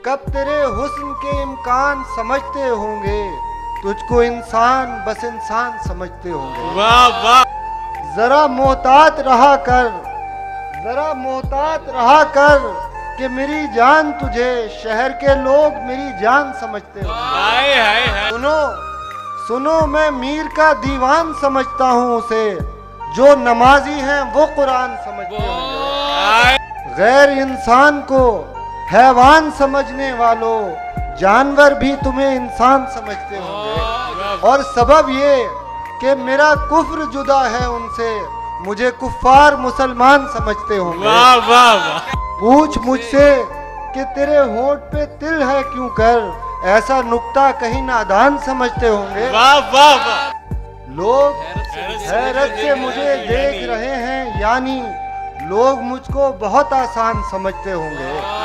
कब तेरे हुस्न के इम्कान समझते होंगे, तुझको इंसान बस इंसान समझते होंगे। वाह वाह। जरा मोहतात रहा कर, जरा मोहतात रहा कर कि मेरी जान तुझे शहर के लोग मेरी जान समझते होंगे। हाय हाय हाय। सुनो सुनो, मैं मीर का दीवान समझता हूँ उसे, जो नमाजी हैं वो कुरान समझते होंगे। गैर इंसान को हैवान समझने वालों, जानवर भी तुम्हें इंसान समझते होंगे। और सबब ये कि मेरा कुफ्र जुदा है उनसे, मुझे कुफ्फार मुसलमान समझते होंगे। वाह वाह वाह। पूछ मुझसे कि तेरे होठ पे तिल है क्यों कर, ऐसा नुक्ता कहीं नादान समझते होंगे। वाह वाह वाह। लोग हैरत से मुझे देख रहे हैं, यानी लोग मुझको बहुत आसान समझते होंगे।